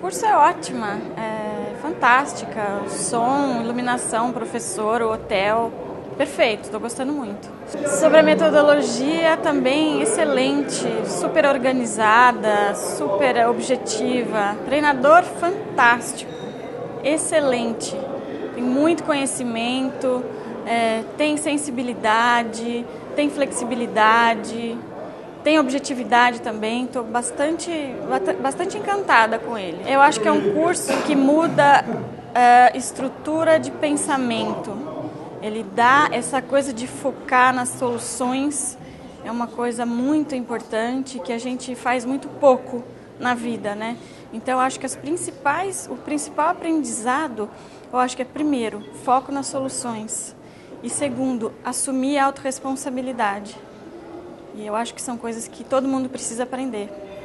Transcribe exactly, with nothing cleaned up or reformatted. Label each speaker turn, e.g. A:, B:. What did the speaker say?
A: curso é ótima, é fantástica, o som, iluminação, professor, o hotel, perfeito, estou gostando muito. Sobre a metodologia também excelente, super organizada, super objetiva, treinador fantástico, excelente, tem muito conhecimento, é, tem sensibilidade, tem flexibilidade, tem objetividade também, estou bastante, bastante encantada com ele. Eu acho que é um curso que muda a estrutura de pensamento. Ele dá essa coisa de focar nas soluções, é uma coisa muito importante que a gente faz muito pouco na vida, né? Então, eu acho que as principais, o principal aprendizado, eu acho que é primeiro, foco nas soluções e segundo, assumir a autorresponsabilidade. E eu acho que são coisas que todo mundo precisa aprender.